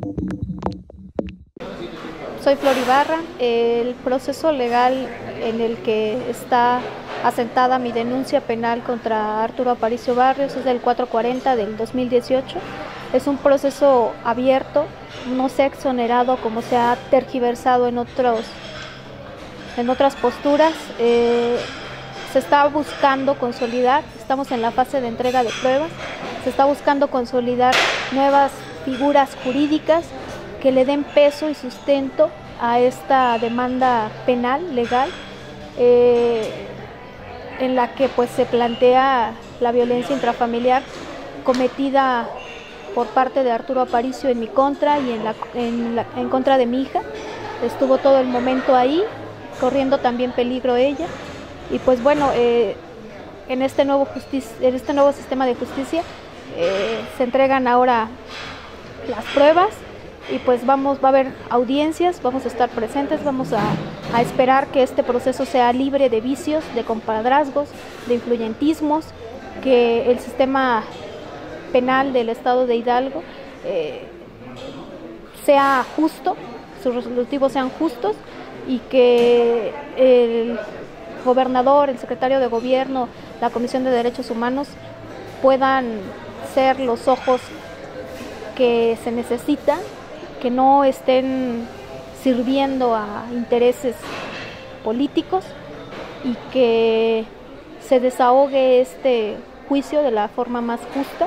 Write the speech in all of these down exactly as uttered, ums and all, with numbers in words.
Soy Flor Ibarra. El proceso legal en el que está asentada mi denuncia penal contra Arturo Aparicio Barrios es del cuatro cuarenta del dos mil dieciocho. Es un proceso abierto, no se ha exonerado como se ha tergiversado en otros, en otras posturas. Eh, se está buscando consolidar, estamos en la fase de entrega de pruebas, se está buscando consolidar nuevas figuras jurídicas que le den peso y sustento a esta demanda penal legal, eh, en la que pues se plantea la violencia intrafamiliar cometida por parte de Arturo Aparicio en mi contra y en, la, en, la, en contra de mi hija. Estuvo todo el momento ahí, corriendo también peligro ella. Y pues bueno, eh, en, este nuevo justicia, en este nuevo sistema de justicia eh, se entregan ahora las pruebas y pues vamos, va a haber audiencias, vamos a estar presentes, vamos a, a esperar que este proceso sea libre de vicios, de compadrazgos, de influyentismos, que el sistema penal del estado de Hidalgo eh, sea justo, sus resolutivos sean justos y que el gobernador, el secretario de gobierno, la Comisión de Derechos Humanos puedan ser los ojos que se necesitan, que no estén sirviendo a intereses políticos y que se desahogue este juicio de la forma más justa.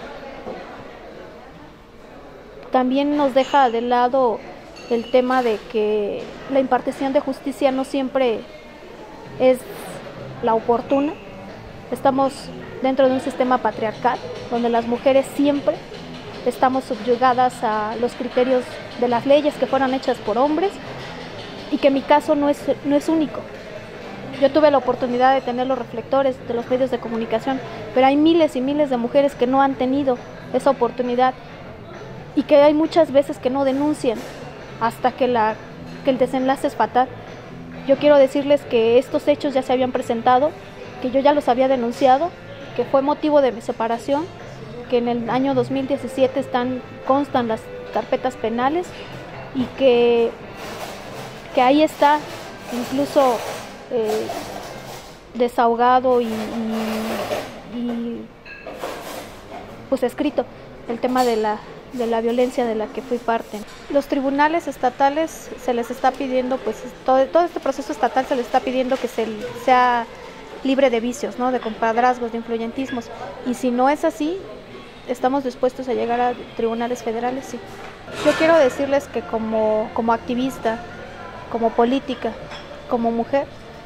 También nos deja de lado el tema de que la impartición de justicia no siempre es la oportuna. Estamos dentro de un sistema patriarcal donde las mujeres siempre estamos subyugadas a los criterios de las leyes que fueron hechas por hombres y que mi caso no es, no es único. Yo tuve la oportunidad de tener los reflectores de los medios de comunicación, pero hay miles y miles de mujeres que no han tenido esa oportunidad y que hay muchas veces que no denuncian hasta que, la, que el desenlace es fatal. Yo quiero decirles que estos hechos ya se habían presentado, que yo ya los había denunciado, que fue motivo de mi separación, que en el año dos mil diecisiete están, constan las carpetas penales y que, que ahí está incluso eh, desahogado y, y, y pues escrito el tema de la, de la violencia de la que fui parte. Los tribunales estatales se les está pidiendo, pues todo, todo este proceso estatal se les está pidiendo que se, sea libre de vicios, ¿no? De compadrazgos, de influyentismos, y si no es así, estamos dispuestos a llegar a tribunales federales, sí. Yo quiero decirles que como, como activista, como política, como mujer,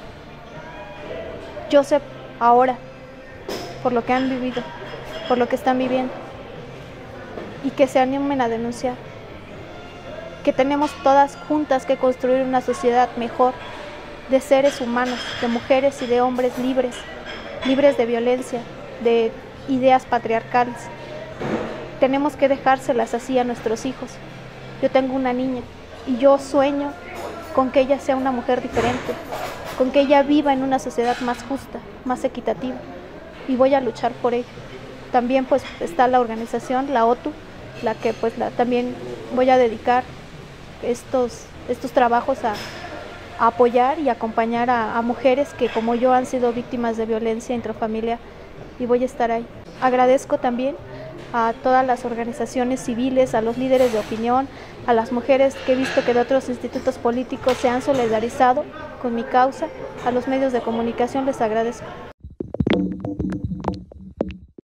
yo sé ahora por lo que han vivido, por lo que están viviendo, y que se animen a denunciar, que tenemos todas juntas que construir una sociedad mejor, de seres humanos, de mujeres y de hombres libres, libres de violencia, de ideas patriarcales. Tenemos que dejárselas así a nuestros hijos. Yo tengo una niña y yo sueño con que ella sea una mujer diferente, con que ella viva en una sociedad más justa, más equitativa, y voy a luchar por ello. También pues está la organización, la O T U, la que pues la, también voy a dedicar estos, estos trabajos a, a apoyar y acompañar a, a mujeres que como yo han sido víctimas de violencia intrafamiliar, y voy a estar ahí. Agradezco también a todas las organizaciones civiles, a los líderes de opinión, a las mujeres que he visto que de otros institutos políticos se han solidarizado con mi causa, a los medios de comunicación les agradezco.